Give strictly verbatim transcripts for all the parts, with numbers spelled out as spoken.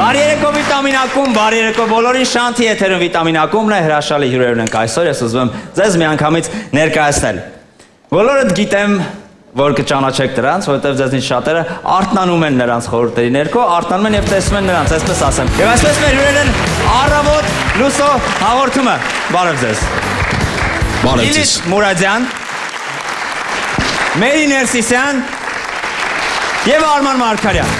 Բարի երեկո վիտամին ակում, բարի երեկո բոլորին, Շանթի եթերում վիտամին ակումն է, հրաշալի հյուրերն ենք այսօր, ես ուզում եմ ձեզ միանգամից ներկայացնել։ Բոլորդ գիտեմ, որ կճանաչեք դրանց, որովհետև ձեզնից շատերը արթնանում են նրանց խորհուրդների ներքո, արթնանում են և տեսնում են նրանց, այսպես ասեմ։ Եվ այսպես մեր հյուրերն են Առավոտ լուսո հաղորդումը։ Բարև ձեզ։ Բարև ձեզ։ Մուրադյան, Մերի Ներսիսյան և Արման Մարգարյան։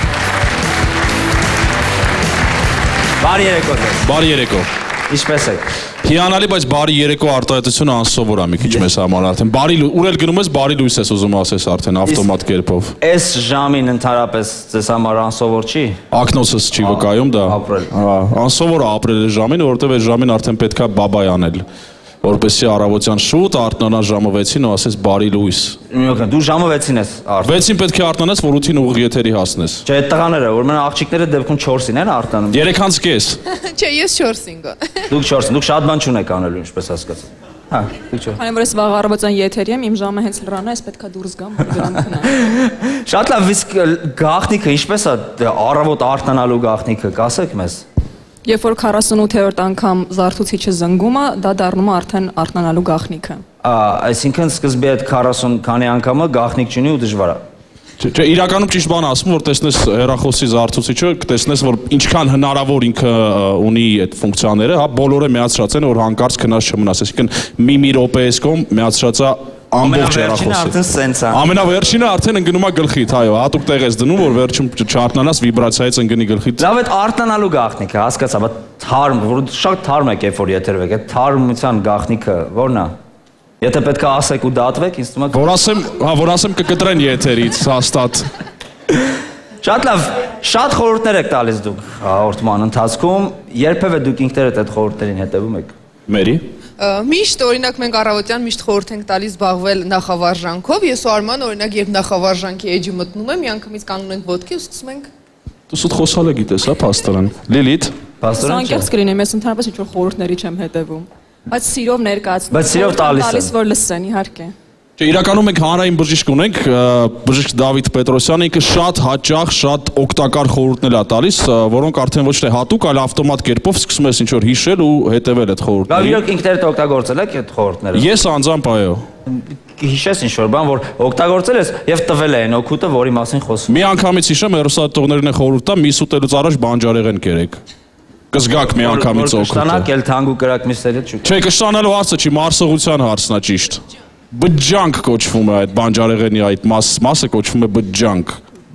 Բարի երեկո ձեզ։ Բարի երեկո։ Ինչպես եք։ Հիանալի, բայց բարի երեկո արտահայտությունը անսովոր է մի քիչ մեզ համար արդեն։ Բարի ուր էլ գնում ես, բարի լույս ես ուզում ասես արդեն ավտոմատ կերպով։ Այս ժամին ընդհանրապես ձեզ համար անսովոր չի։ Ակնոցս չի վկայում դա։ Հա, անսովոր է ապրել այս ժամին, որովհետև այս ժամին արդեն պետք է բաբայ անել, որպեսզի առավոտյան շուտ արթնանաս ժամը վեցին ու ասես բարի լույս։ Դու ժամը վեցին ես արթնանում։ վեցին պետք է արթնանաս, որ ութին ուղիղ եթերի հասնես։ Չէ, այդ տղաները, որ մենա աղջիկները դեպքում չորսին են արթնանում։ երեքից կես։ Չէ, ես չորսին գոն։ Դուք չորսին, դուք շատ բան չունեք անելու, ինչպես հասկացա։ Հա, դուք չէ։ Քանի որ ես վաղ առավոտյան եթերի եմ, իմ ժամը հենց լրանա, ես պետքա դուրս գամ, դրան քնամ։ Շատ լավ, իսկ գաղտնիքը ինչպես է առավոտ արթնանալու գաղտնիքը, կասեք մեզ։ Երբ որ քառասունութերորդ անգամ զարթուցիչը զնգում է, դա դառնում է արդեն արթնանալու գաղտնիքը։ Այսինքն սկզբի այդ քառասուն քանի անգամը գաղտնիք չունի ու դժվար է։ Չէ, իրականում ճիշտ բան ասում, որ տեսնես հեռախոսի զարթուցիչը, կտեսնես, որ ինչքան հնարավոր ինքը ունի այդ ֆունկցիաները, հա, բոլորը միացրած են, որ հանկարծ քնած չմնաս, այսինքն մի-մի րոպեից կողմ միացրած է ամբողջ հեռախոսը։ Ամենավերջինը արդեն ընկնում է գլխիդ, այո, հատուկ տեղ ես դնում, որ վերջում չարթնանաս վիբրացիայից ընկնի գլխիդ։ Լավ, այդ արթնանալու գաղտնիքը, հասկացա, բայց թարմ, որ շատ թարմ եք, երբ որ եթերով եք, այդ թարմության գաղտնիքը ո՞րն է։ Եթե պետք է ասեք ու դատվեք, ինձ թվում է որ ասեմ, հա, որ ասեմ կկտրեն եթերից հաստատ։ Շատ լավ, շատ խորհուրդներ եք տալիս դուք հաղորդման ընթացքում, երբևէ դուք ինքներդ այդ խորհուրդներին հետևում եք։ Մերի։ Միշտ օրինակ մենք առավոտյան միշտ խորհուրդ ենք տալիս զբաղվել նախավարժանքով, ես ու Արման օրինակ երբ նախավարժանքի էջը մտնում եմ, միանգամից կանգնում ենք ոտքի ու սկսում ենք։ Դու սուտ խոսալը գիտես, հա, փաստորեն։ Լիլիթ։ Փաստորեն չէ։ Անկեղծ կլինեմ, ես ընդհանրապես ինչ-որ խորհուրդների չեմ հետևում, բայց սիրով ներկայացնում։ Բայց սիրով տալիս եմ։ Տալիս որ լսեն, իհարկե։ Չէ, իրականում մենք հանրային բժիշկ ունենք, բժիշկ Դավիթ Պետրոսյանը, ինքը շատ հաճախ, շատ օգտակար խորհուրդներ է տալիս, որոնք արդեն ոչ թե հատուկ, այլ ավտոմատ կերպով սկսում ես ինչ-որ հիշել ու հետևել այդ խորհուրդներին։ Լավ, իրոք ինքներդ օգտագործել եք այդ խորհուրդները։ Ես անձամբ այո։ Հիշես ինչ-որ բան, որ օգտագործել ես եւ տվել է այն օգուտը, որի մասին խոսում։ Մի անգամից հիշեմ, հեռուստատողներին է խորհուրդ տա, միս ուտելուց առաջ բանջարեղեն կերեք։ Կզգաք մի անգամից օգուտը։ Կշտանաք, էլ թանկ ու կրակ միսերը չի։ Չէ, կշտանալու հարցը չի, մարսողության հարցն է ճիշտ։ Բջջանք կոչվում է այդ բանջարեղենի այդ մասը կոչվում է բջջանք։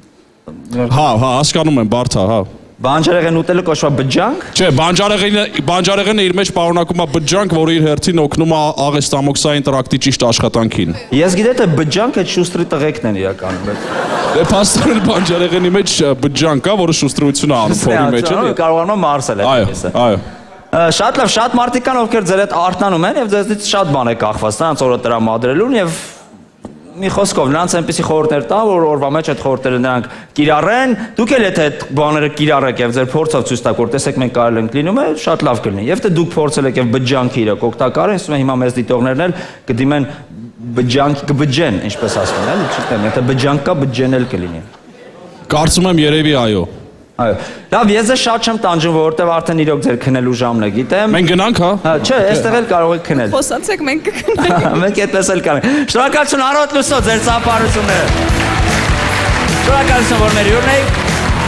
Հա, հա, հասկանում եմ, բարդ է, հա։ Բանջարեղեն ուտելը կոչվում է բջջանք։ Չէ, բանջարեղենը բանջարեղենը իր մեջ պարունակում է բջջանք, որը իր հերթին օգնում է աղեստամոքսային տրակտի ճիշտ աշխատանքին։ Ես գիտեմ, թե բջջանքը շուստրի տղեկն են իրականում։ Դե փաստորեն բանջարեղենի մեջ բջջանք կա, որը շուստրություն է անում փորի մեջ, էլի։ Կարողանում եմ մարսել այդ այո, այո։ Շատ լավ, շատ մարդիկ կան, ովքեր ձեր հետ արթնանում են եւ ձեզնից շատ բան է կախված, նրանց օրը տրամադրելուն եւ մի խոսքով նրանց այնպեսի խորհուրդներ տան, որ օրվա մեջ այդ խորհուրդները նրանք կիրառեն, դուք էլ եթե այդ բաները կիրառեք եւ ձեր փորձով ցույց տաք, որ տեսեք մենք կարել ենք լինում է, շատ լավ կլինի։ Եվ թե դուք փորձել եք եւ բջջանքը իրոք օգտակար է, ասում եմ հիմա մեզ դիտողներն էլ կդիմեն բջջանք կբջեն, ինչպես ասում են, էլի, չգիտեմ, եթե բջջանք կա, բջջեն էլ կլինի։ Կարծում եմ երևի այո։ Այո։ Լավ, ես ձեզ շատ չեմ տանջում, որովհետև արդեն իրոք ձեր քնելու ժամն է, գիտեմ։ Մենք գնանք, հա։ Հա, չէ, այստեղ էլ կարող եք քնել։ Խոսացեք, մենք կքնենք։ Մենք այդպես էլ կանենք։ Շնորհակալություն Առավոտ լուսո ձեր ծափարությունները։ Շնորհակալություն, որ մեր հյուրն եք։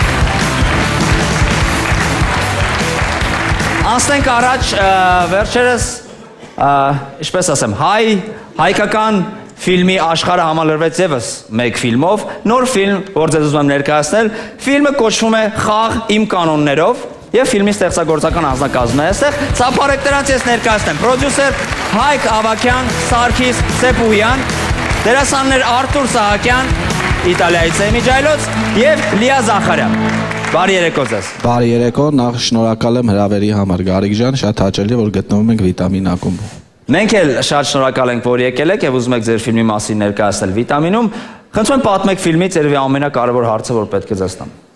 Անցնենք առաջ, վերջերս, ինչպես ասեմ, հայ, հայկական ֆիլմի աշխարհը համալրվեց եւս մեկ ֆիլմով, նոր ֆիլմ, որ ձեզ ուզում եմ ներկայացնել, ֆիլմը կոչվում է Խաղ իմ կանոններով եւ ֆիլմի ստեղծագործական անձնակազմն է այստեղ, ծափարեք դրանց ես ներկայացնեմ, պրոդյուսեր Հայկ Ավագյան, Սարգիս Սեպուհյան, դերասաններ Արթուր Սահակյան, Իտալիայից Էմիջայլոց եւ Լիա Զախարյան։ Բարի երեկո ձեզ։ Բարի երեկո, նախ շնորհակալ եմ հրավերի համար, Գարիկ ջան, շատ հաճելի որ գտնվում ենք Վիտամին ակումբում։ Մենք էլ շատ շնորհակալ ենք, որ եկել եք եւ ուզում եք ձեր ֆիլմի մասին ներկայացնել Վիտամինում։ Խնդրում եմ պատմեք ֆիլմից երևի ամենակարևոր հարցը, որ պետք է ձեզ տամ։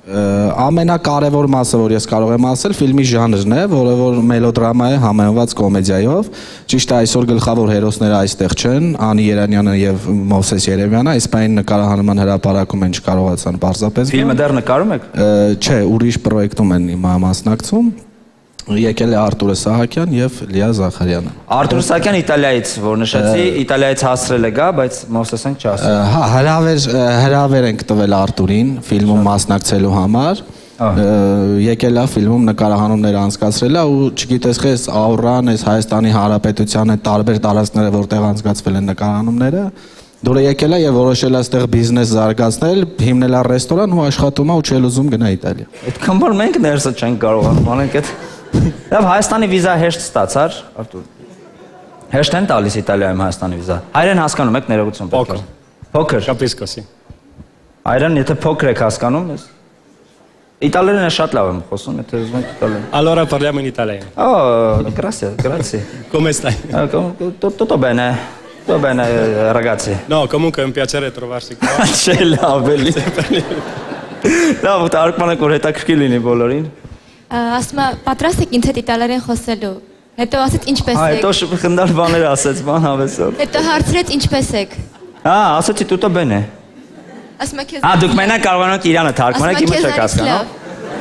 Ամենակարևոր մասը, որ ես կարող եմ ասել, ֆիլմի ժանրն է, որը որ մելոդրամա է համեմված կոմեդիայով։ Ճիշտ է, այսօր գլխավոր հերոսները այստեղ չեն, Անի Երանյանը եւ Մովսես Երեմյանը, այս բան նկարահանման հրապարակում են չկարողացան պարզապես։ Ֆիլմը դեռ նկարում եք։ Չէ, ուրիշ պրոյեկտում են հիմա մասնակցում։ Եկել է Արտուրը Սահակյան եւ Լիա Զախարյանը։ Արտուր Սահակյան Իտալիայից, որ նշեցի, Իտալիայից հասրել է գա, բայց Մովսեսեն չասել։ Հա, հրավեր հրավեր ենք տվել Արտուրին ֆիլմում մասնակցելու համար։ Եկել է ֆիլմում նկարահանումներ անցկացրել է ու չգիտես խես Աուրան, այս Հայաստանի Հանրապետության այդ տարբեր տարածքները, որտեղ անցկացվել են նկարահանումները, դուրը եկել է եւ որոշել է այստեղ բիզնես զարգացնել, հիմնել է ռեստորան ու աշխատում է ու չել ուզում գնա Իտալիա։ Այդքան բան մենք ներսը չենք կարողանում անենք այդ։ Լավ, Հայաստանի վիզա հեշտ ստացար, Արտուր։ Հեշտ են տալիս Իտալիայում Հայաստանի վիզա։ Հայրեն հասկանում եք, ներողություն պետք է։ Փոքր։ Կապիսկոսի։ Հայրեն, եթե փոքր եք հասկանում, ես Իտալերենը շատ լավ եմ խոսում, եթե ուզում եք իտալերեն։ Allora parliamo in italiano. Oh, grazie, grazie. Come stai? Tutto bene. Tutto bene, ragazzi. No, comunque è un piacere trovarsi qua. Չէ, լավ էլի։ Լավ, արկմանը որ հետաքրքիր լինի բոլորին։ Ասում եմ, պատրաստ եք ինձ հետ իտալերեն խոսելու։ Հետո ասեց ինչպես եք։ Այ, հետո խնդար բաներ ասեց, բան հավեսով։ Հետո հարցրեց ինչպես եք։ Հա, ասեցի tutto bene։ Ասում եմ քեզ։ Ա, դուք մենակ կարողանաք եք Իրանը թարգմանել, իմը չեք հասկանում։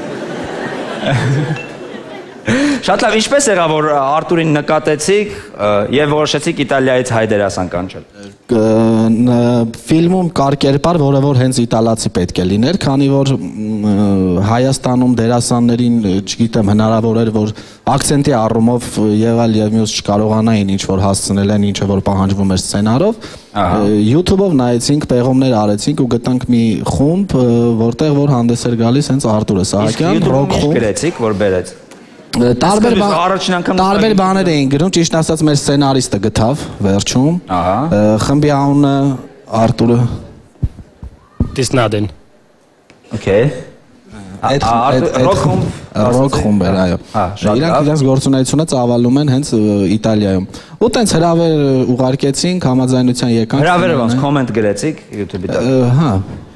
Շատ լավ, ինչպես եղավ որ Արտուրին նկատեցիք եւ որոշեցիք Իտալիայից հայ դերասան կանչել։ Ֆիլմում կար կերպար, որը որ հենց իտալացի պետք է լիներ, քանի որ Հայաստանում դերասաններին, չգիտեմ, հնարավոր էր որ ակցենտի առումով եղալ եւ մյուս չկարողանային ինչ որ հասցնել են, ինչը որ պահանջվում էր սցենարով։ YouTube-ով նայեցինք, պեղումներ արեցինք ու գտանք մի խումբ, որտեղ որ հանդես էր գալիս հենց Արտուրը Սահակյան, ռոք խումբ։ Գրեցիք, որ բերեց։ Տարբեր տարբեր բաներ էին գրում, ճիշտ ասած մեր սցենարիստը գտավ վերջում։ Ահա։ Խմբի անունը Արտուրը Տիսնադեն։ Okay։ Այդ ռոք խումբ, ռոք խումբ էր, այո։ Իրանք իրենց գործունեությունը ծավալում են հենց Իտալիայում։ Ու տենց հրավեր ուղարկեցինք, համաձայնության եկանք։ Հրավերը ոնց կոմենտ գրեցիք YouTube-ի տակ։ Հա։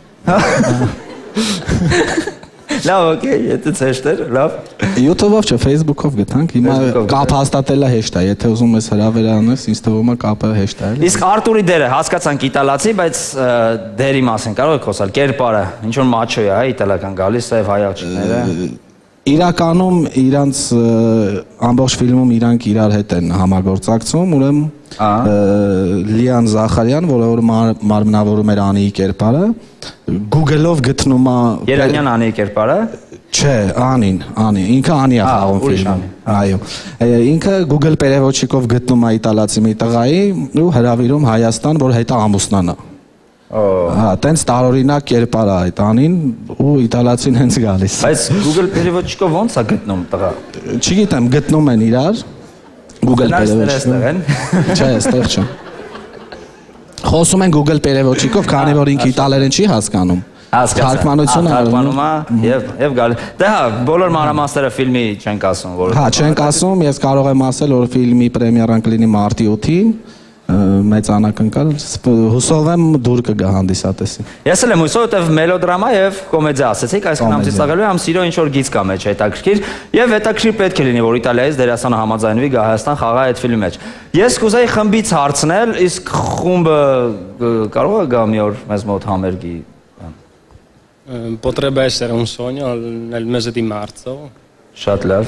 Լավ, օքեյ, եթե ցեշտ էր, լավ։ YouTube-ով չէ, Facebook-ով գտանք։ Հիմա կապ հաստատելը հեշտ է, եթե ուզում ես հրավեր անես, ինձ թվում է կապը հեշտ է։ Իսկ Արտուրի դերը հասկացանք իտալացի, բայց դերի մասին կարող եք խոսալ, կերպարը, ինչ որ մաչո է, հա, իտալական գալիս է հայ աղջիկները։ Իրականում իրանց ամբողջ ֆիլմում իրանք իրար հետ են համագործակցում, ուրեմն Լիան Զախարյան, որը որ մարմնավորում էր Անիի կերպարը, Google-ով գտնում է Երանյան Անիի կերպարը։ Չէ, Անին, Անի, ինքը Անի է խաղում ֆիլմում։ Այո։ Ինքը Google Perevotchikov գտնում է իտալացի մի տղայի ու հրավիրում Հայաստան, որ հետո ամուսնանա։ Հա, տենց տարօրինակ կերպար է այդ Անին ու իտալացին հենց գալիս։ Բայց Google Perevotchikov ոնց է գտնում տղա։ Չգիտեմ, գտնում են իրար Google Perevotchikov։ Չէ, այստեղ չէ։ Խոսում են Google Perevotchikov, քանի որ ինքը իտալերեն չի հասկանում։ Թարգմանությունը թարգմանում է եւ եւ գալի։ Դե հա, բոլոր մանրամասները ֆիլմի չենք ասում, որ Հա, չենք ասում, ես կարող եմ ասել, որ ֆիլմի պրեմիերան կլինի մարտի ութին, մեծ անակնկալ, հուսով եմ դուր կգա հանդիսատեսին։ Ես էլ եմ հուսով, որտեվ մելոդրամա եւ կոմեդիա ասեցիք, այսինքն ամ ծիծաղելու եմ սիրո ինչ որ գիծ կա մեջ հետաքրքիր եւ հետաքրքիր պետք է լինի, որ Իտալիայից դերասանը համաձայնվի գա Հայաստան խաղա այդ ֆիլմի մեջ։ Ես կուզեի խմբից հարցնել, իսկ խումբը կարող է գա մի օր մեզ մոտ համերգի։ Potrebbe essere un sogno nel mese di marzo. Շատ լավ։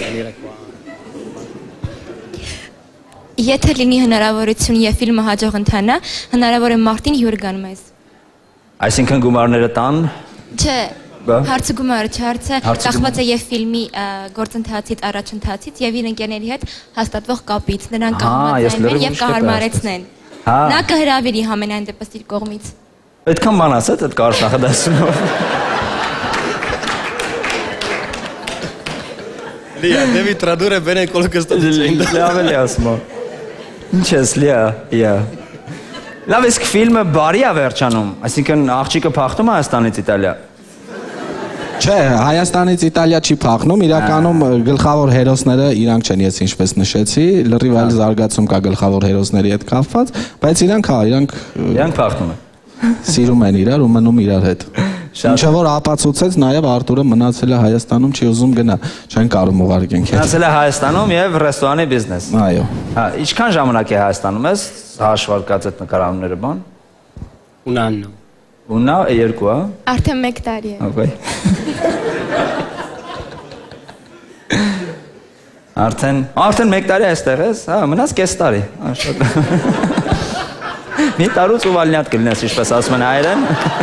Եթե լինի հնարավորություն եւ ֆիլմը հաջող ընթանա, հնարավոր է մարտին հյուր գան մեզ։ Այսինքն գումարները տան։ Չէ, հարցը գումարը չէ, հարցը կախված է եւ ֆիլմի գործընթացից, առաջընթացից եւ իր ընկերների հետ հաստատվող կապից, նրանք կհամաձայնեն եւ կհարմարեցնեն։ Նա կհրավիրի համենայն դեպս իր կողմից։ Այդքան բան ասած այդ կարճ նախադասությունով։ Lia, devi tradurre bene quello che sto dicendo. Լավ էլի ասում եմ։ Ինչ ես Լիա, Լիա։ Լավ, իսկ ֆիլմը բարի է վերջանում, այսինքն աղջիկը փախնում է Հայաստանից Իտալիա։ Չէ, Հայաստանից Իտալիա չի փախնում, իրականում գլխավոր հերոսները իրանք չեն, ես ինչպես նշեցի, լրիվ այլ զարգացում կա գլխավոր հերոսների հետ կապված, բայց իրանք հա, իրանք իրանք փախնում են։ Սիրում են իրար ու մնում իրար հետ։ Ինչը որ ապացուցեց նաև Արտուրը մնացել է Հայաստանում, չի ուզում գնա, չեն կարող ուղարկենք։ Մնացել է Հայաստանում եւ ռեստորանի բիզնես։ Այո։ Հա, ինչքան ժամանակ է Հայաստանում ես հաշվարկած այդ նկարահանումները բան։ Un anno. Ունա երկու, հա։ Արդեն մեկ տարի է։ Okay։ Արդեն, արդեն մեկ տարի այստեղ ես, հա, մնաց կես տարի։ Մի տարուց ուվալնյատ կլինես, ինչպես ասում են հայերեն։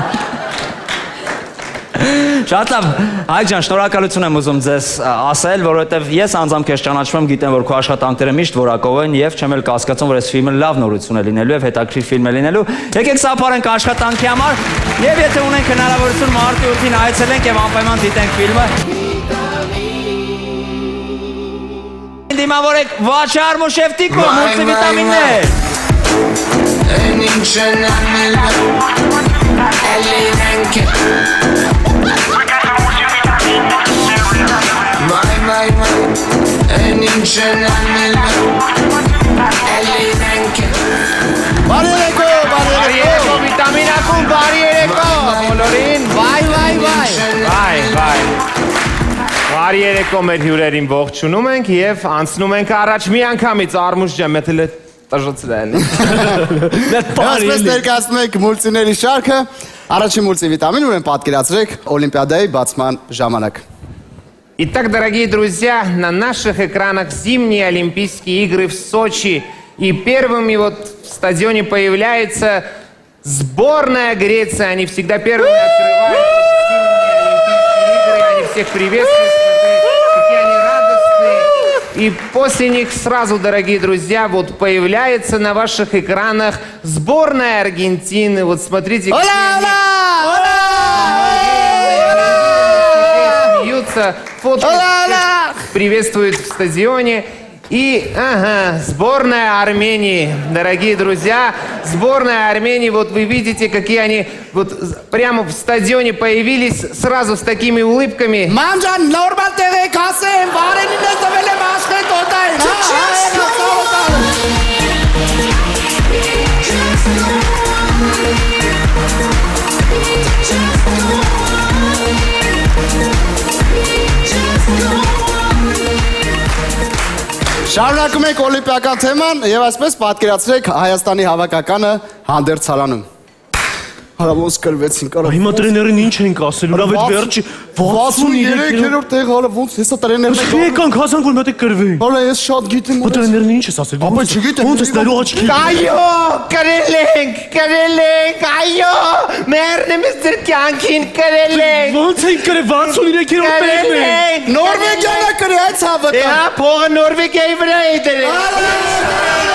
Շատ լավ, Հայկ ջան, շնորհակալություն եմ ուզում ձեզ ասել, որովհետև ես անձամբ քեզ ճանաչում եմ, գիտեմ, որ քո աշխատանքները միշտ որակով են եւ չեմ էլ կասկածում, որ այս ֆիլմը լավ նորություն է լինելու եւ հետաքրքիր ֆիլմ է լինելու։ Եկեք սափարենք աշխատանքի համար եւ եթե ունենք հնարավորություն մարտի ութին այցելենք եւ անպայման դիտենք ֆիլմը։ Դիմավորեք Վաչար Մուշևտիկո, մուլտիվիտամիններ։ Mai mai mai Բարերեկո, բարերեկո, վիտամինակում բարերեկո, բոլորին, վայ, վայ, վայ, վայ, վայ, բարի երեկո մեր հյուրերին ողջունում ենք և անցնում ենք առաջ մի անգամից Արմուշ ջան, մեթել է տժծրեն։ Այսպես ներկայացնում ենք մուլտիների շարքը, առաջին մուլտիվիտամին ուրեմն պատկերացրեք Օլիմպիադայի բացման ժամանակ։ Итак, дорогие друзья, на наших экранах зимние Олимпийские игры в Сочи. И первыми вот в стадионе появляется сборная Греции. Они всегда первыми открывают зимние Олимпийские игры. Они всех приветствуют. Смотрите, какие они радостные. И после них сразу, дорогие друзья, вот появляется на ваших экранах сборная Аргентины. Вот смотрите. Фото приветствует в стадионе. И, ага, сборная Армении, дорогие друзья, сборная Армении, вот вы видите, какие они вот прямо в стадионе появились, сразу с такими улыбками. Мамжан, нормал ТВ, кассе, варени не завели машины, тотай, Շարունակում ենք օլիմպիական թեման եւ այսպես պատկերացրեք Հայաստանի հավաքականը հանդերձարանում։ Հələ ոնց կրվեցին կարա։ Հիմա տրեներին ինչ ենք ասել, լավ այդ վերջի վաթսուններորդ տեղ հələ ոնց հեսա տրեներն են։ Եկանք հասանք որ մտեք կրվեին։ Հələ ես շատ գիտեմ որ տրեներին ինչ ես ասել։ Ապա չգիտեմ։ Ոնց ես դերու աչքի։ Այո, կրել ենք, կրել ենք, այո, մերնեմս ձեր կյանքին կրել ենք։ Ոնց են կրել վաթսուններորդ տեղն է։ Նորվեգիան է կրել այս հավատը։ Հա, փողը Նորվեգիայի վրա է դրել։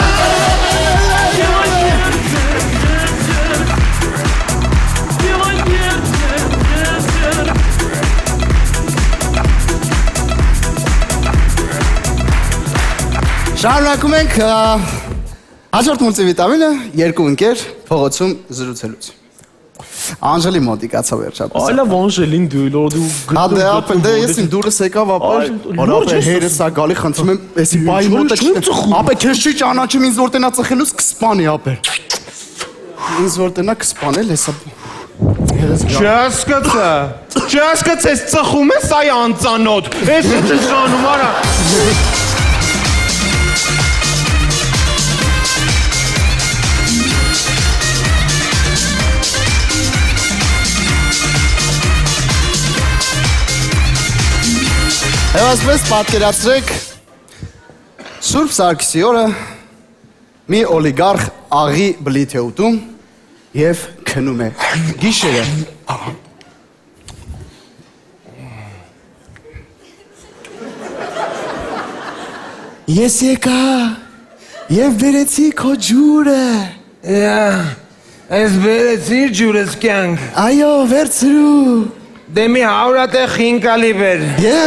Շարունակում ենք հաջորդ մուլտիվիտամինը երկու ընկեր փողոցում զրուցելուց։ Անժելի մոտիկացավ վերջապես։ Այլա Անժելին դու լոդու գտու։ Հա ապա դե ես իմ դուրս եկավ ապա։ Որապե հերս է գալի խնդրում եմ, էսի բայ մոտը չի։ Ապա քեզ չի ճանաչում ինձ որ տենա ծխելուց կսպանի ապա։ Ինձ որ տենա կսպանել հեսա։ Չհասկացա։ Չհասկացես ծխում ես այ անծանոթ։ Էս ինչ ես անում արա։ Եվ այսպես պատկերացրեք Սուրբ Սարգսի օրը մի օլիգարխ աղի բլիթ է ուտում և քնում է գիշերը։ Ես եկա և բերեցի քո ջուրը։ Ես բերեցի ջուրս կյանք։ Այո, վերցրու։ Դե մի հարյուրատե խինկալի բեր։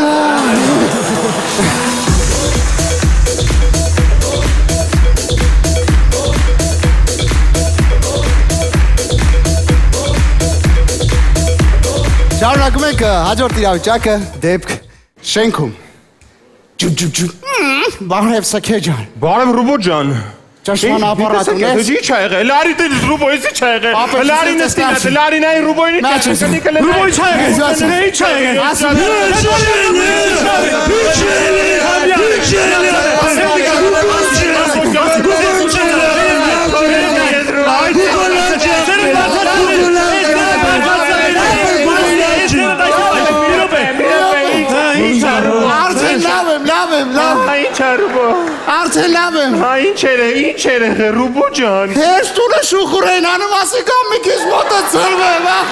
Շարունակում ենք հաջորդ իրավիճակը դեպք շենքում։ Ջուբ ջուբ ջուբ։ Բարև Սաքե ջան։ Բարև Ռուբո ջան։ Ճշմարապարատ ունես։ Դու չի եղել, լարի դե ռուբոյի չի եղել։ Լարին էստինա, լարին այ ռուբոյի չի եղել։ Ռուբոյի չի եղել, նեի չի եղել։ Արդեն լավ եմ, լավ եմ, լավ։ Ինչ է ռուբո։ Արդեն լավ եմ։ Հա ինչ էր, ինչ էր ռուբո ջան։ Հեշ տունը շուխուր են անում, ասի կամ մի քիչ մոտը ծրվեմ, ախ։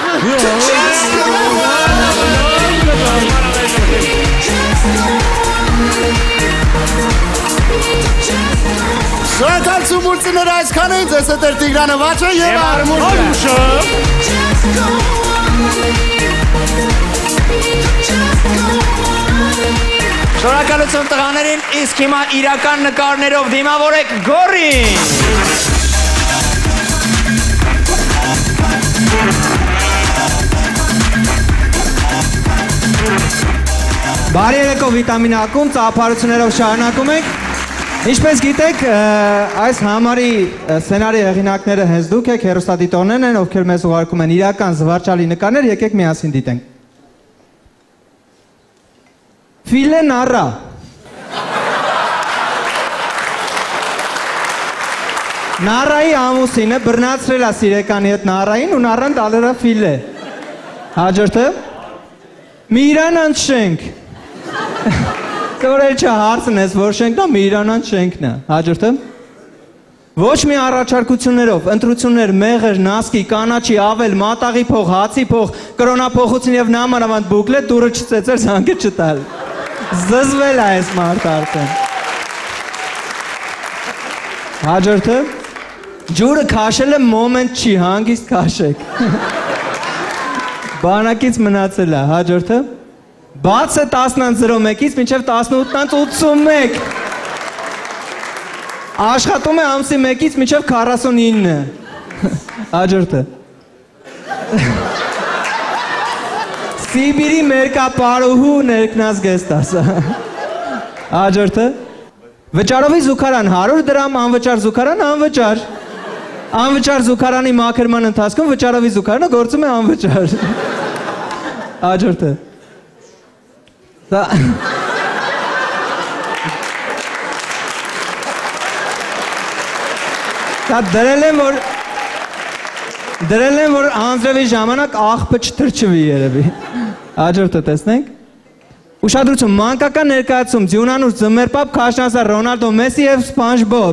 Շնորհակալ սումուրցիները այսքան էին, ձեզ հետ էր Տիգրանը Վաչը և Արմուշը։ Շնորհակալություն տղաներին, իսկ հիմա իրական նկարներով դիմավորեք Գորին։ Բարի երեկո վիտամին ակում, ծափարություններով շարունակում ենք։ Ինչպես գիտեք, այս համարի սցենարի հեղինակները հենց դուք եք, հեռուստադիտողներն են, ովքեր մեզ ուղարկում են իրական զվարճալի նկարներ, եկեք միասին դիտենք։ Ֆիլե նառա։ Նառայի ամուսինը բռնացրել է սիրեկանի հետ նառային ու նառան տալել է ֆիլե։ Հաջորդը մի իրանան շենք։ Որ էլ չէ հարցն ես, որ շենքն է, մի իրանան շենքն է։ Հաջորդը ոչ մի առաջարկություններով, ընտրություններ, մեղր, նասկի, կանաչի, ավել, մատաղի փող, հացի փող, կրոնափոխություն և նամանավանդ բուկլետ դուրը չծեցեր զանգը չտալ։ Զզվել է այս մարդ արդեն։ Հաջորդը ջուրը քաշել է մոմենտ չի, հանգիստ քաշեք։ Բանակից մնացել է, հաջորդը բաց է տասնանց զրո մեկից մինչև տասնութանց ութսունմեկ։ Աշխատում է ամսի մեկից մինչև քառասունինը։ Հաջորդը Սիբիրի մերկապարուհու ներքնած գեստասը։ Հաջորդը վճարովի զուգարան հարյուր դրամ, անվճար զուգարան անվճար։ Անվճար զուգարանի մաքրման ընթացքում վճարովի զուգարանը գործում է անվճար։ Հաջորդը Դա դրել եմ, որ դրել եմ, որ անձրևի ժամանակ աղբը չթրջվի երևի։ Հաջորդը տեսնենք։ Ուշադրություն, մանկական ներկայացում, Ձյունանուր, Ձմերպապ, Քաշնասար, Ռոնալդո, Մեսի և Սպանժբոբ։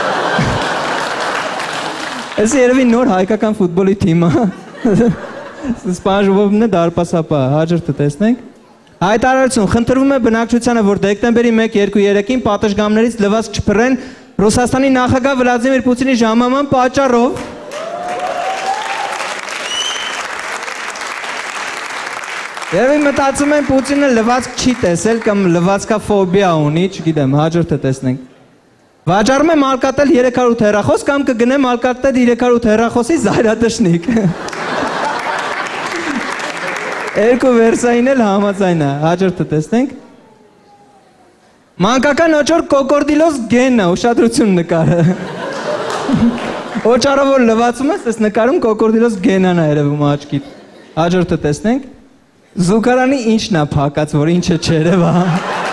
Էսի երևի նոր հայկական ֆուտբոլի թիմը։ Սպանժբոբն է դարպասապա, հաջորդը տեսնենք։ Հայտարարություն, խնդրվում է բնակչությանը, որ դեկտեմբերի մեկ, երկու, երեքին պատշգամբներից լվացք չփռեն Ռուսաստանի նախագահ Վլադիմիր Պուտինի ժամանման պատճառով։ Երևի մտածում են Պուտինը լվացք չի տեսել կամ լվացքաֆոբիա ունի, չգիտեմ, հաջորդը տեսնենք։ Վաճառում է մալկատել երեք հարյուր հեռախոս կամ կգնեմ մալկատել երեք հարյուր հեռախոսի զայրատշնիկ։ Երկու վերսային էլ համաձայն է, հաջորդը տեսնենք։ Մանկական օճոր կոկորդիլոս գենը, ուշադրություն նկարը։ Օճարը որ լվացում ես, ես նկարում կոկորդիլոս գենան է երևում աչքիդ։ Հաջորդը տեսնենք։ Զուգարանի ինչն է փակած, որ ինչը չերև է։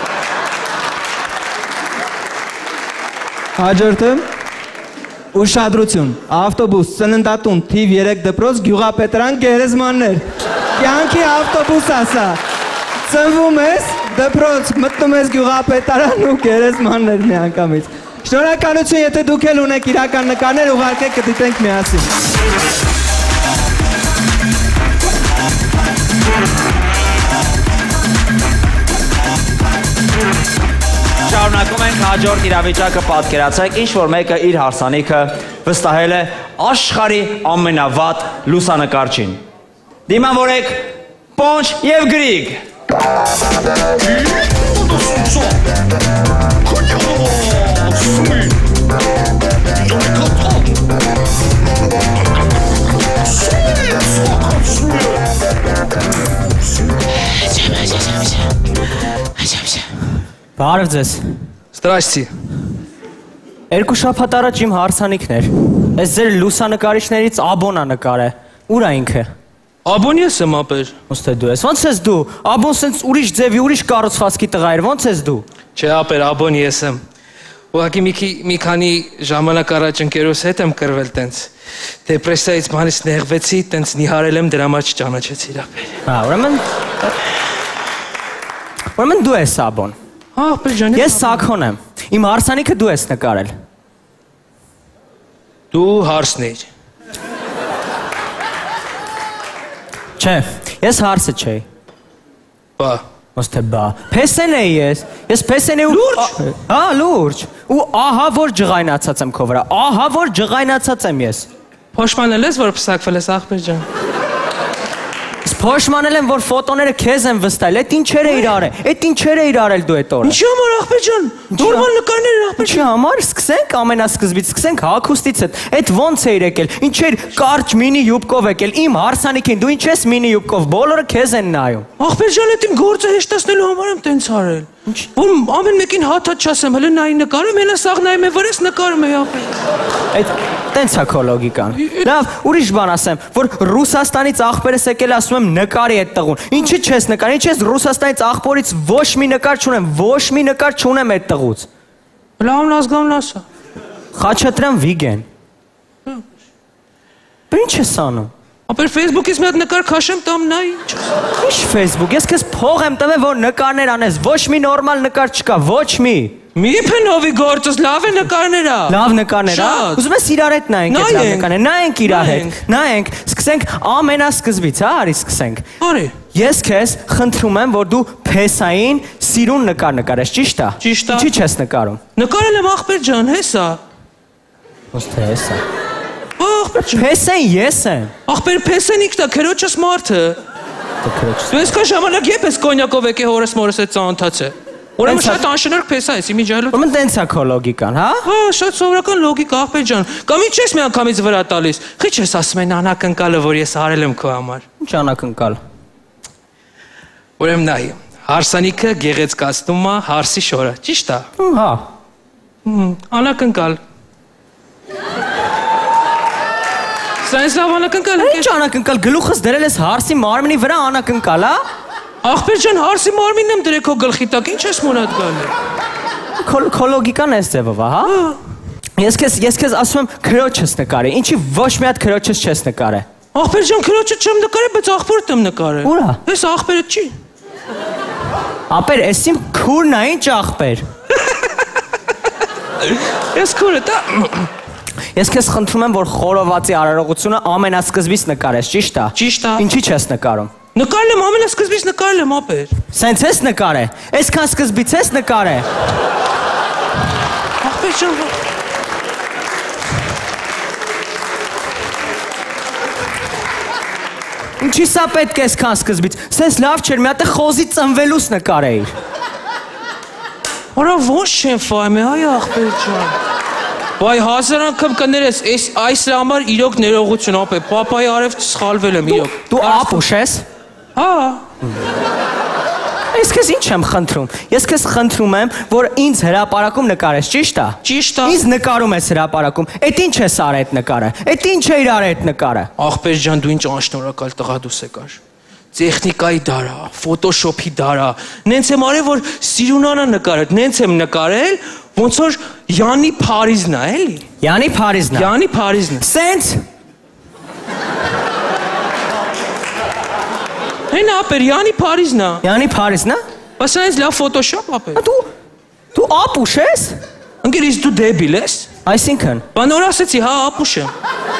Հաջորդը ուշադրություն, ավտոբուս, սննդատուն, թիվ երեք դպրոց, գյուղապետարան, գերեզմաններ։ Կյանքի ավտոբուս ասա, ծնվում ես, դպրոց, մտնում ես գյուղապետարան ու գերեզմաններ մի անգամից։ Շնորհակալություն, եթե դուք էլ ունեք իրական նկարներ, ուղարկեք կդիտենք միասին։ Շարունակում ենք հաջորդ իրավիճակը պատկերացրեք, ինչ որ մեկը իր հարսանիքը վստահել է աշխարհի ամենավատ լուսանկարչին։ Դիմավորեք Պոնչ և Գրիգ։ Բարև ձեզ։ Здрасте։ Երկու շաբաթ առաջ իմ հարսանիքն էր։ Այս ձեր լուսանկարիչներից Աբոնա նկար է։ Ուր է ինքը։ Աբոն ես եմ ապեր։ Ոնց է դու ես։ Ոնց ես դու։ Աբոն սենց ուրիշ ձևի, ուրիշ կառուցվածքի տղա էր։ Ոնց ես դու։ Չէ, ապեր, Աբոն ես եմ։ Ուղղակի մի քանի ժամանակ առաջ ընկերոս հետ եմ կռվել տենց։ Դեպրեսիայից բանից նեղվեցի, տենց նիհարել եմ դրա մեջ ճանաչեցի ապեր։ Հա, ուրեմն Ուրեմն դու ես Աբոն։ Հա, ապեր ջան։ Ես Սաքոն եմ։ Իմ հարսանիքը դու ես նկարել։ Դու հարսն ես։ Չէ, ես հարսը չէի։ Բա։ Ոնց թե բա։ Փեսեն էի ես։ Ես փեսեն էի ու հա, լուրջ։ Ու ահա որ ջղայնացած եմ քո վրա։ Ահա որ ջղայնացած եմ ես։ Փոշմանել ես, որ փսակվել ես ախպեր ջան։ Փոշմանել եմ, որ ֆոտոները քեզ են վստահել։ Այդ ինչեր է իրար է։ Այդ ինչեր է իրարել դու այդ օրը։ Ինչի համար ախպեր ջան։ Նորմալ նկարներ են ախպեր ջան։ Ինչի համար սկսենք ամենասկզբից, սկսենք հագուստից հետ։ Այդ ոնց է եկել։ Ինչեր կարճ մինի յուբկով եկել։ Իմ հարսանիքին դու ինչ ես մինի յուբկով։ Բոլորը քեզ են նայում։ Ախպեր ջան, այդ իմ գործը հեշտացնելու համար եմ տենց արել։ Որ ամեն մեկին հատ-հատ չասեմ, հələ նայի նկարում, հենա սաղ նայում է վրես նկարում է ախպեր։ Այդ տենց է քո լոգիկան։ Լավ, ուրիշ բան ասեմ, որ Ռուսաստանից աղբերս եկել ասում եմ նկարի այդ տղուն։ Ինչի՞ չես նկար, ինչ ես Ռուսաստանից աղբորից ոչ մի նկար չունեմ, ոչ մի նկար չունեմ այդ տղուց։ Լավ լազգան լասա։ Խաչատրյան Վիգեն։ Ինչ ես անում։ Ապեր Facebook-ից մի հատ նկար քաշեմ տամ նայ ինչ։ Ինչ Facebook, ես քեզ փող եմ տվել, որ նկարներ անես, ոչ մի նորմալ նկար չկա, ոչ մի։ Մի փնովի գործս լավ է նկարներ ա։ Լավ նկարներ ա։ Ուզում ես իրար հետ նայենք այդ լավ նկարները։ Նայենք իրար հետ։ Նայենք, սկսենք ամենասկզբից, հա, արի սկսենք։ Արի։ Ես քեզ խնդրում եմ, որ դու փեսային սիրուն նկար նկարես, ճիշտ է։ Ճիշտ է։ Ինչի՞ չես նկարում։ Նկարել եմ ախպեր ջան, հեսա։ Ոնց թե հեսա։ Ախպեր ջան։ Փեսեն ես եմ։ Ախպեր փեսեն իքտա քրոջս մարդը։ Դե քրոջս։ Դու այսքան ժամանակ եփ ես կոնյակով եկե հորս մորս այդ ծանոթացը։ Ուրեմն շատ անշնորհք փեսա ես, իմի ջալու։ Ուրեմն տենց է քո լոգիկան, հա։ Հա, շատ սովորական լոգիկա ախպեր ջան։ Կամ ինչ ես մի անգամից վրա տալիս։ Խիչ ես ասում են անակնկալը, որ ես արել եմ քո համար։ Ինչ անակնկալ։ Ուրեմն նայ, հարսանիքը գեղեցկացնում է հարսի շորը, ճիշտ է։ Հա։ Անակնկալ։ Սա ես լավ անակնկալ է։ Ինչ անակնկալ, գլուխս դրել ես հարսի մարմնի վրա անակնկալ, հա։ Ախպեր ջան, հարսի մարմինն եմ դրել քո գլխի տակ, ինչ ես մոնատ գալի։ Քո լոգիկան էս ձևով է, հա։ Ես քեզ ես քեզ ասում եմ քրոջս նկարի, ինչի ոչ մի հատ քրոջս չես նկարել։ Ախպեր ջան, քրոջը չեմ նկարել, բայց ախպորդ եմ նկարել։ Ուր է։ Էս ախպերը չի։ Ապեր, էս իմ քուրն է, ինչ ախպեր։ Էս քուրը դա։ Ես քեզ խնդրում եմ, որ խորովածի արարողությունը ամենասկզբից նկարես, ճիշտ է։ Ճիշտ է։ Ինչի՞ չես նկարում։ Նկարել եմ ամենասկզբից նկարել եմ ապեր։ Սենց ես նկարե։ Այսքան սկզբից ես նկարե։ Ախպեր ջան։ Ինչի՞ սա պետք է այսքան սկզբից։ Սենց լավ չէր, մի հատ է խոզի ծնվելուց նկարեիր։ Արա ոչ չեմ ֆայմե, այ ախպեր ջան։ Վայ հազար անգամ կներես, այս այս համար իրոք ներողություն ապե, պապայի արև սխալվել եմ իրոք։ Դու ապուշ ես։ Հա։ Ես քեզ ինչ եմ խնդրում։ Ես քեզ խնդրում եմ, որ ինձ հրապարակում նկարես, ճիշտ է։ Ճիշտ է։ Ինձ նկարում ես հրապարակում։ Էդ ինչ ես արել այդ նկարը։ Էդ ինչ է իրար այդ նկարը։ Ախպեր ջան, դու ինչ անշնորհակալ տղա դուս եկար։ Տեխնիկայի դարա, ֆոտոշոփի դարա։ Նենց եմ արել, որ Սիրունանը նկարել, նենց եմ նկարել, ոնց որ Յանի Փարիզն է, էլի։ Յանի Փարիզն է։ Յանի Փարիզն է։ Սենց։ Հենա ապեր, Յանի Փարիզն է։ Յանի Փարիզն է։ Բայց այս լավ ֆոտոշոփ ապեր։ Դու դու ապուշ ես։ Ընկեր, իսկ դու դեբիլ ես։ Այսինքն։ Բան որ ասեցի, հա, ապուշ եմ։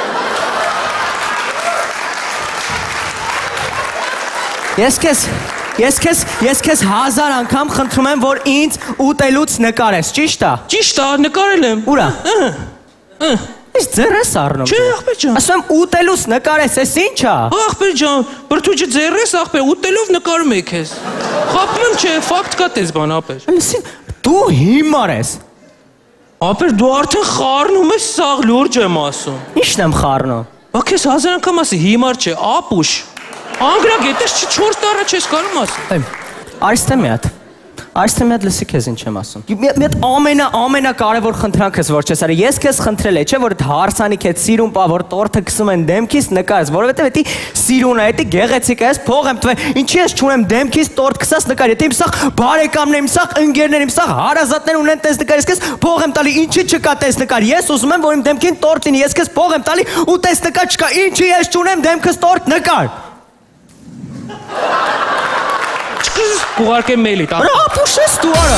Ես քեզ Ես քեզ ես քեզ հազար անգամ խնդրում եմ, որ ինձ ուտելուց նկարես, ճիշտ է։ Ճիշտ է, նկարել եմ։ Ուրա։ Իս ձեր ես առնում։ Չէ, ախպեր ջան։ Ասում եմ ուտելուց նկարես, էս ի՞նչ է։ Ախպեր ջան, բրթուջը ձեր ես, ախպեր, ուտելով նկարում եք ես։ Խափում եմ, չէ, ֆակտ կա տես բան, ապեր։ Լսին, դու հիմար ես։ Ապեր, դու արդեն խառնում ես, սաղ լուրջ եմ ասում։ Ի՞նչն եմ խառնում։ Բա քեզ հազար անգամ ասի, հիմար չէ, ապուշ։ Անգրագետ ես չորս տարա չես կարում ասել։ Արիստե մի հատ։ Այս թեմի հետ լսի քեզ ինչ եմ ասում։ Մի հատ ամենա ամենա կարևոր խնդրանքս որ չես արի, ես քեզ խնդրել եմ, չէ՞ որ հարսանիք հետ սիրուն պա որ տորթը գցում են դեմքից նկարես, որովհետև դա սիրուն է, դա գեղեցիկ է, ես փող եմ տվել, ինչի՞ ես չունեմ դեմքից տորթ գցած նկար, եթե իմ սա բարեկամներ, իմ սա ընկերներ, իմ սա հարազատներ ունեն տես նկար, ես քեզ փող եմ տալի, ինչի՞ չկա տես նկար, ես ուզում եմ որ իմ դեմքին տորթ լինի, ես քեզ փող եմ տալի ու տես նկար չկա, ինչի՞ ես չունեմ դեմքս տորթ նկար։ Ուղարկեմ մեյլի, տա։ Բրա, ապուշես դու արա։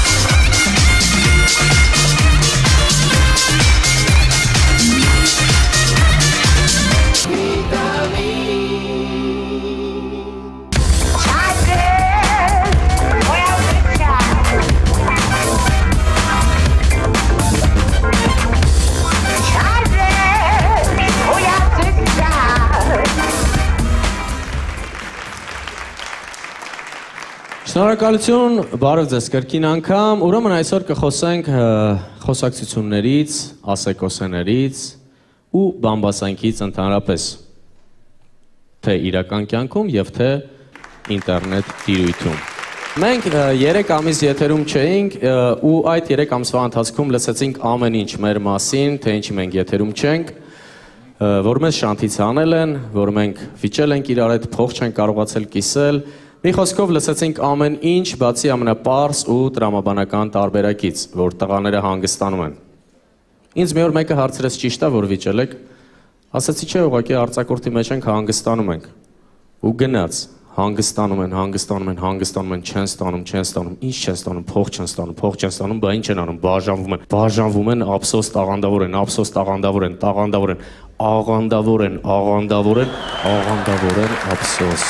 Շնորհակալություն, բարև ձեզ կրկին անգամ, ուրեմն այսօր կխոսենք խոսակցություններից, ասեկոսեներից ու բամբասանքից ընդհանրապես, թե իրական կյանքում և թե ինտերնետ տիրույթում։ Մենք երեք ամիս եթերում չէինք ու այդ երեք ամսվա ընթացքում լսեցինք ամեն ինչ մեր մասին, թե ինչի մենք եթերում չենք, որ մեզ շանթից հանել են, որ մենք վիճել ենք իրար հետ, փող չենք կարողացել կիսել, մի խոսքով լսեցինք ամեն ինչ, բացի ամենապարզ ու տրամաբանական տարբերակից, որ տղաները հանգստանում են։ Ինձ մի օր մեկը հարցրեց ճիշտ է, որ վիճել եք, ասացի չէ, ուղղակի արձակուրդի մեջ ենք հանգստանում ենք։ Ու գնաց, հանգստանում են, հանգստանում են, հանգստանում են, չեն ստանում, չեն ստանում, ինչ չեն ստանում, փող չեն ստանում, փող չեն ստանում, բա ինչ են անում, բաժանվում են, բաժանվում են, ափսոս տաղանդավոր են, ափսոս տաղանդավոր են, տաղանդավոր են, աղանդավոր են, աղանդավոր են, աղանդավոր են, ափսոս։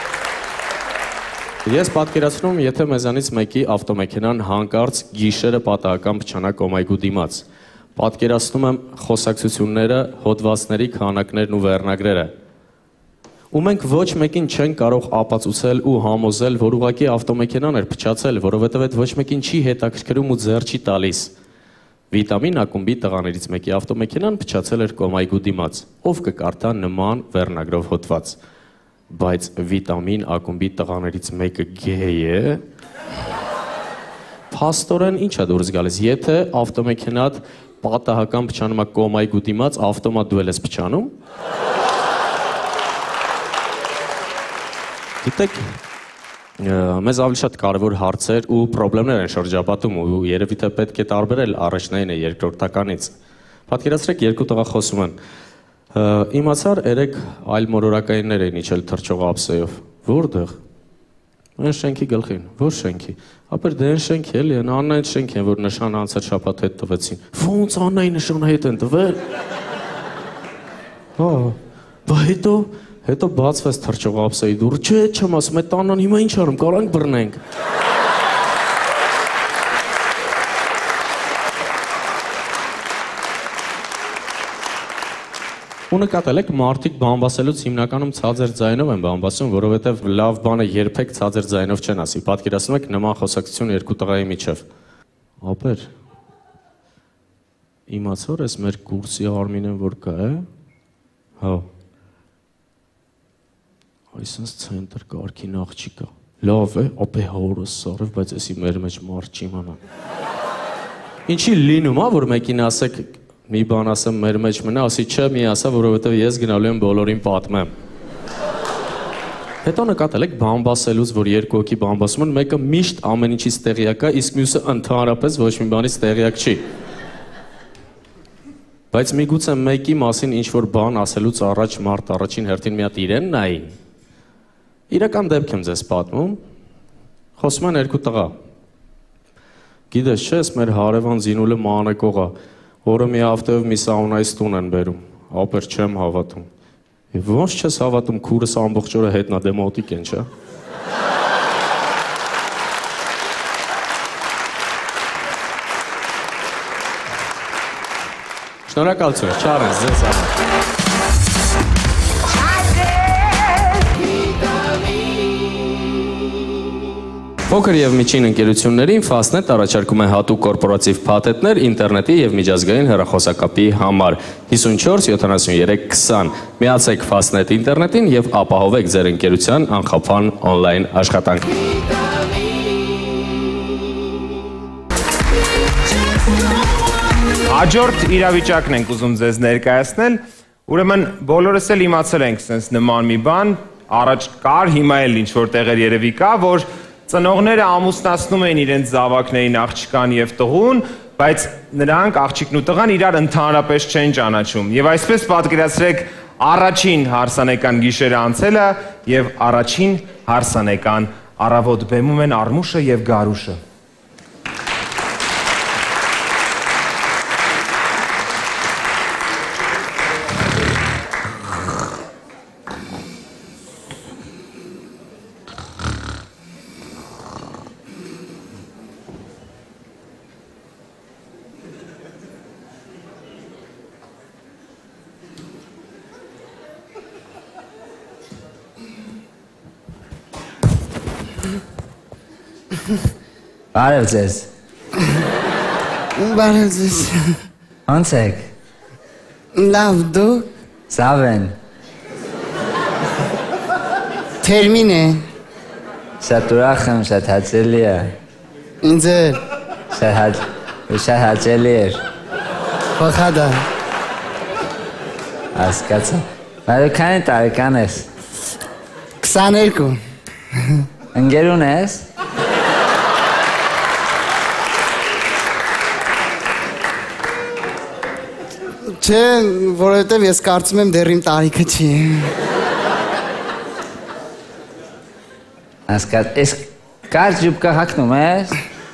Ես պատկերացնում, եթե մեզանից մեկի ավտոմեքենան հանկարծ գիշերը պատահական փչանա կոմայգու դիմաց, պատկերացնում եմ խոսակցությունները, հոդվածների քանակներն ու վերնագրերը։ Ու մենք ոչ մեկին չենք կարող ապացուցել ու համոզել, որ ուղղակի ավտոմեքենան էր փչացել, որովհետև այդ ոչ մեկին չի հետաքրքրում ու ձեռ չի տալիս։ Վիտամին ակումբի տղաներից մեկի ավտոմեքենան փչացել էր կոմայգու դիմաց, ով կկարդա նման վերնագրով հոդված։ Բայց վիտամին ակումբի տղաներից մեկը գեյ է, փաստորեն ինչ է դուրս գալիս, եթե ավտոմեքենատ պատահական փչանում է կոմայգու դիմաց, ավտոմատ դու ես փչանում։ Գիտեք, մեզ ավելի շատ կարևոր հարցեր ու պրոբլեմներ են շրջապատում ու երևի թե պետք է տարբերել առաջնային է երկրորդականից։ Պատկերացրեք երկու տղա խոսում են։ Իմացար երեք այլ մոլորակայիններ էին իջել թռչող ափսեով։ Որտեղ։ Այն շենքի գլխին։ Որ շենքի։ Ապեր դե այն շենքի էլի, Աննային շենքի են, որ նշան անցած շաբաթ հետ տվեցին։ Ոնց Աննայի նշանը հետ են տվել։ Հա։ Բա հետո հետո բացվեց թռչող ափսեի դուռը։ Չէ, չեմ ասում, այդ Աննան հիմա ինչ արում, կարանք բռնենք։ Ու նկատել եք, մարդիկ բամբասելուց հիմնականում ցածր ձայնով են բամբասում, որովհետև լավ բանը երբեք ցածր ձայնով չեն ասի։ Պատկերացնում եք նման խոսակցություն երկու տղայի միջև։ Ապեր, իմացար ես մեր կուրսի Արմինեն որ կա է։ Հա։ Այսինքն ցենտր կարգին աղջիկա։ Լավ է, ապե հորս սարև, բայց էսի մեր մեջ մարդ չի իմանա։ Ինչի լինում է, որ մեկին ասեք մի բան ասեմ մեր մեջ մնա, ասի չէ մի ասա, որովհետև ես գնալու եմ բոլորին պատմեմ։ Հետո նկատել եք բամբասելուց, որ երկու հոգի բամբասում են, մեկը միշտ ամեն ինչից տեղյակ է, իսկ մյուսը ընդհանրապես ոչ մի բանից տեղյակ չի։ Բայց միգուցե մեկի մասին ինչ-որ բան ասելուց առաջ մարդ առաջին հերթին մի հատ իրեն նայի։ Իրական դեպք եմ ձեզ պատմում, խոսում են երկու տղա։ Գիտես չես, մեր հարևան Զինուլը մանեկող է, օրը մի հավտով մի սաունայից տուն են բերում, ապեր չեմ հավատում։ Ոնց չես հավատում, քուրս ամբողջ օրը հետնա դե մոտիկ են, չէ։ Շնորհակալություն, Չարենս, ձեզ համար։ Փոքր եւ միջին ընկերություններին Fastnet առաջարկում է հատուկ կորպորատիվ փաթեթներ ինտերնետի եւ միջազգային հեռախոսակապի համար հիսունչորս յոթանասուներեք քսան։ Միացեք Fastnet ինտերնետին եւ ապահովեք ձեր ընկերության անխափան օնլայն աշխատանք։ Հաջորդ իրավիճակն ենք ուզում ձեզ ներկայացնել, ուրեմն բոլորս էլ իմացել ենք սենց նման մի բան, առաջ կար, հիմա էլ ինչ-որ տեղեր երևի կա, որ ծնողները ամուսնացնում էին իրենց զավակներին աղջկան և տղուն, բայց նրանք աղջիկն ու տղան իրար ընդհանրապես չեն ճանաչում։ Եվ այսպես պատկերացրեք առաջին հարսանեկան գիշերը անցելը և առաջին հարսանեկան առավոտ բեմում են Արմուշը և Գարուշը։ Բարև ձեզ։ Բարև ձեզ։ Ոնց եք։ Լավ, դու։ Սավեն։ Թերմին է։ Շատ ուրախ եմ, շատ հաճելի է։ Ինձ էլ։ Շատ հաճելի էր։ Փոխադա։ Հասկացա։ Բայց քանի տարեկան ես։ քսաներկու։ Ընկերուն ես։ Չէ, որովհետև ես կարծում եմ դեռ իմ տարիքը չի։ Հասկաց, ես կարճ ջուբկա հագնում ես։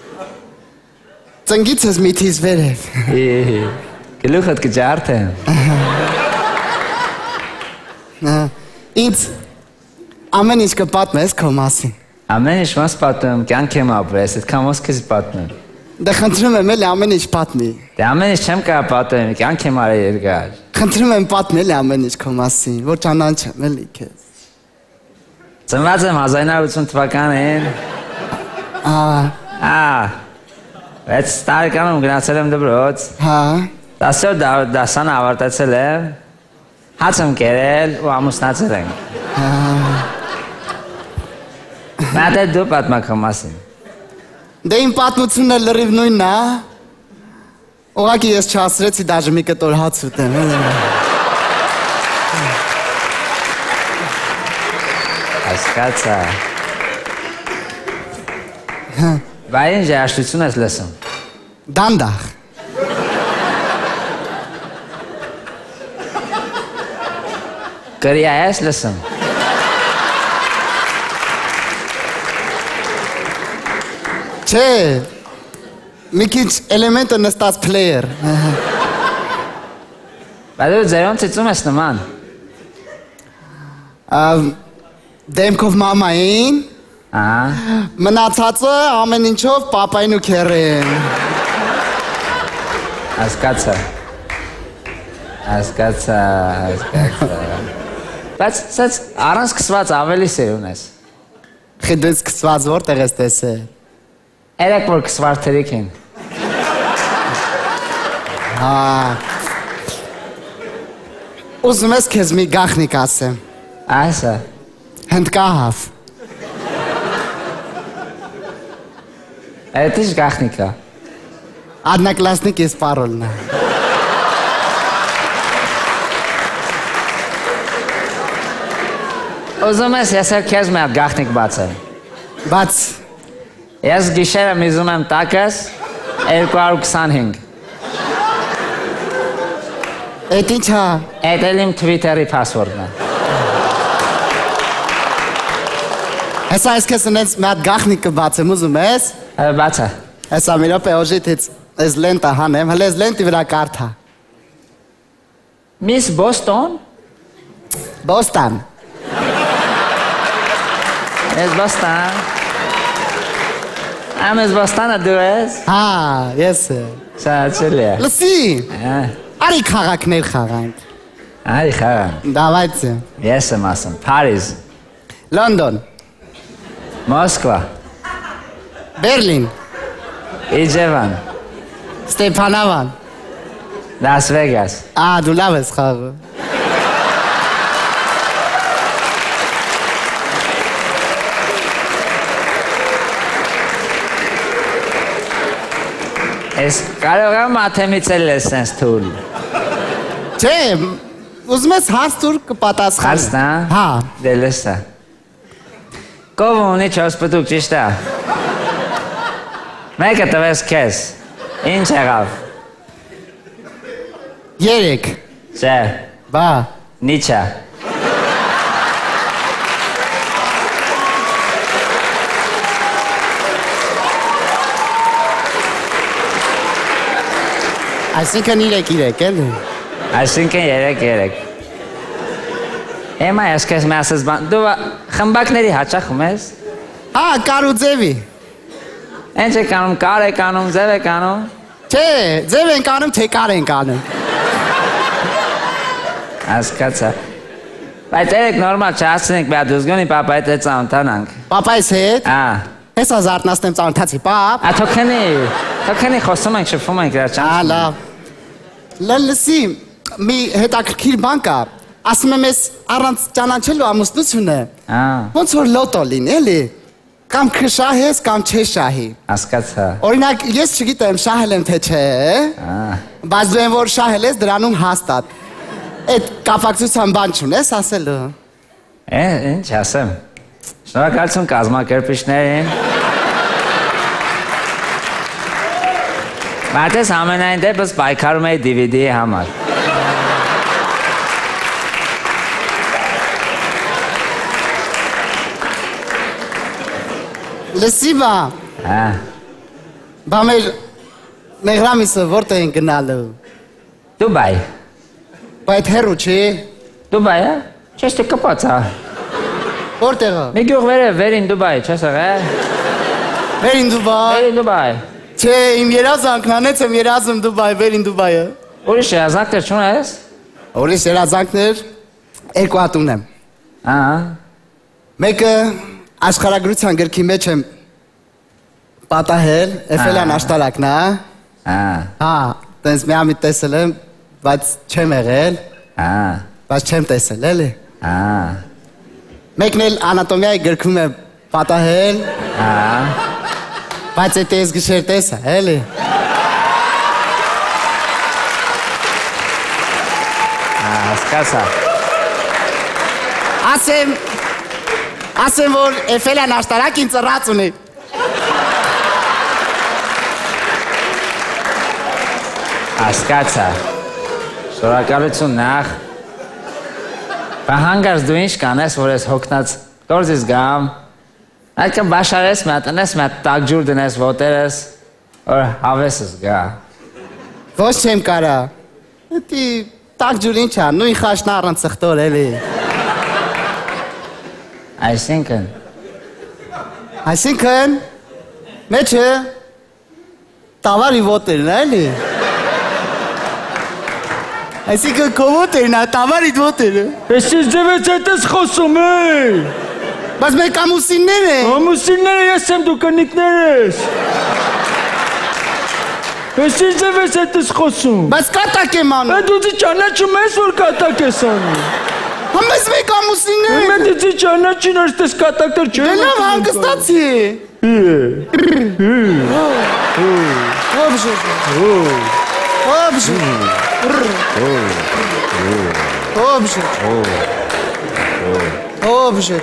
Ծնգից ես միտից վերև։ Գլուխդ կջարդեմ։ Ինձ ամեն ինչ կպատմես քո մասին։ Ամեն ինչ մաս պատմեմ, կյանք եմ ապրես, այդքան ոնց քեզ պատմեմ։ Դե խնդրում եմ էլի ամեն ինչ պատմի։ Դե ամեն ինչ չեմ կարող պատմեմ, կյանք եմ արել երկար։ Խնդրում եմ պատմել ամեն ինչ քո մասին, որ ճանաչեմ էլի քեզ։ Ծնված եմ հազար ինը ութսուն թվականին։ Ահա։ Ահա։ վեց տարեկանում գնացել եմ դպրոց։ Հա։ տասնյոթ դասան ավարտացել եմ։ Հաց եմ կերել ու ամուսնացել ենք։ Մատե դու պատմա քո մասին։ Դե իմ պատմությունը լրիվ նույնն է։ Ուղղակի ես չհասրեցի դաժե մի կտոր հաց ուտեմ։ Հասկացա։ Բա ինչ երաժշտություն ես լսում։ Դանդաղ։ Կրիա ես լսում։ Չէ, մի քիչ էլեմենտը նստած փլեյեր։ Բայց դու ձերոն ծիծում ես նման։ Դեմքով մամային, մնացածը ամեն ինչով պապային ու քերեն։ Հասկացա։ Հասկացա, հասկացա։ Բայց սենց առանց կսված ավելի սերուն ես։ Խի դու ես կսված որտեղ ես տեսել։ Երեք որ կսված թերիք են։ Հա։ Ուզում ես քեզ մի գախնիկ ասեմ։ Ասա։ Հնդկահավ։ Это ж гахника. Одноклассники из парольна. Ուզում ես ես էլ քեզ մի հատ գախնիկ բացեմ։ Բաց։ Ես գիշերը միզում եմ տակս երկու հարյուր քսանհինգ։ Էդ ինչ է։ Էդ էլ իմ Twitter-ի password-ն է։ Հեսա ես քեզ նենց մի հատ գախնիկ կբացեմ, ուզում ես։ Բացա։ Հեսա մի րոպե օժիտից այս լենտը հանեմ, հələ այս լենտի վրա կարդա։ Miss Boston։ Boston։ Ես Boston։ Am ես Boston-ը դու ես։ Հա, ես։ Շատ չելի է։ Լսի։ Արի քաղաքներ խաղանք։ Արի խաղանք։ Давайте։ Ես եմ ասում, Paris։ London։ Moskva։ Berlin։ Իջևան։ Ստեփանավան։ Las Vegas։ Ա, դու լավ ես խաղում։ Ես կարող եմ աթեմից էլ ես սենց թուլ։ Չէ, ուզում ես հարց տուր կպատասխան։ Հարցն է։ Հա։ Դե լսա։ Կով ունի չորս պտուկ ճիշտ է։ Մեկը տվես քեզ։ Ինչ եղավ։ Երեք։ Չէ։ Բա։ Նիչա։ Այսինքն իրեք իրեք էլի։ Այսինքն երեք երեք։ Էմա ես քեզ մասս բան դու խմբակների հաճախում ես։ Հա, կար ու ձևի։ Ինչ է կանում, կար է կանում, ձև է կանում։ Չէ, ձև են կանում, թե կար են կանում։ Հասկացա։ Բայց երեք նորմալ չհասցնենք բա դուզգոնի պապայի հետ ծանոթանանք։ Պապայիս հետ։ Հա։ Ես ազարտնացնեմ ծանոթացի, պապ։ Ա թոքենի, թոքենի խոսում ենք, շփվում ենք դրա չանց։ Ա լավ։ Լսի, մի հետաքրքիր բան կա։ Ասում եմ ես առանց ճանաչելու ամուսնությունը։ Ա։ Ոնց որ լոտո լինի, էլի։ Կամ քշահես, կամ չշահի։ Հասկացա։ Օրինակ, ես չգիտեմ շահել եմ թե չէ։ Ա։ Բայց դու որ շահել ես դրանում հաստատ։ Այդ կապակցության բան չունես ասելու։ Է, ինչ ասեմ։ Շնորհակալություն կազմակերպիչներին։ Բայց ես ամենայն դեպս պայքարում էի դի վի դի-ի համար։ Լսի բա։ Հա։ Բա մեր Մեհրամիսը որտե են գնալու։ Դուբայ։ Բա այդ հեռու չի։ Դուբայ, հա։ Չես թե կպած, հա։ Որտեղը։ Մի գյուղ վեր է, վերին Դուբայ, չես եղել։ Վերին Դուբայ։ Վերին Դուբայ։ Չէ, իմ երազանքն անեց եմ երազում Դուբայ, վերին Դուբայը։ Ուրիշ երազանքներ չունես։ Ուրիշ երազանքներ երկու հատ ունեմ։ Ահա։ Մեկը աշխարհագրության գրքի մեջ եմ պատահել, Էֆելյան աշտարակն է։ Ահա։ Հա, տենց մի ամի տեսել եմ, բայց չեմ եղել։ Ահա։ Բայց չեմ տեսել, էլի։ Ահա։ Մեկն էլ անատոմիայի գրքում է պատահել։ Ահա։ Բայց այդ ես գիշեր տեսա, էլի։ Ահա, հասկացա։ Ասեմ, ասեմ որ Էֆելյան աշտարակին ծռած ունի։ Հասկացա։ Շնորհակալություն նախ։ Բա հանգարց դու ինչ կանես, որ ես հոգնած գործից գամ։ Այդքան բաշարես մի հատ, ընես մի հատ տակ ջուր դնես ոտերս, որ հավեսս գա։ Ոչ չեմ կարա։ Էդի տակ ջուր ինչ ա, նույն խաշն առանց սխտոր էլի։ Այսինքն։ Այսինքն, մեջը տավարի ոտերն էլի։ Այսինքն քո ոտերն է, տավարի ոտերը։ Ես ես ձևեց այդ ես խոսում է։ Բայց մենք ամուսիններ ենք։ Ամուսինները ես եմ, դու կնիկներ ես։ Ես ես ձևեց այդ ես խոսում։ Բայց կատակ եմ անում։ Այդ դու ճանաչում ես, որ կատակ ես անում։ Համես մենք ամուսիններ ենք։ Մենք դու ճանաչին արդես կատակներ չեն։ Դե լավ հանգստացի։ Ոբժե։ Ոբժե։ Ոբժե։ Ոբժե։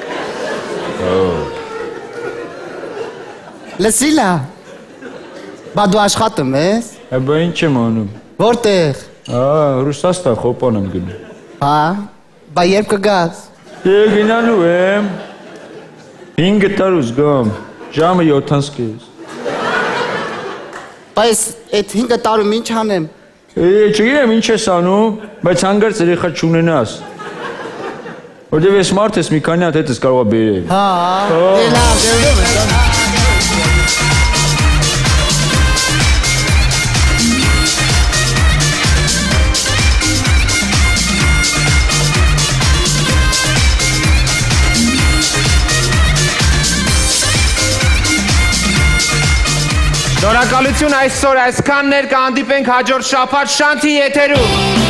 Լսիլա։ Բա դու աշխատում ես։ Բա ինչ եմ անում։ Որտեղ։ Ա, Ռուսաստան խոպան եմ գնում։ Հա։ Բա երբ կգաս։ Դե գնալու եմ։ հինգ տարուց գամ։ Ժամը յոթանց կես։ Բայց այդ հինգ տարում ինչ անեմ։ Չգիտեմ ինչ ես անում, բայց հանգարց երեխա չունենաս։ Որտեւ ես մարդ ես մի քանի հատ հետ ես կարող բերել։ Հա, դե լավ, դե լավ։ Շնորհակալություն այսօր այսքաններ կհանդիպենք հաջորդ շաբաթ Շանթի եթերում։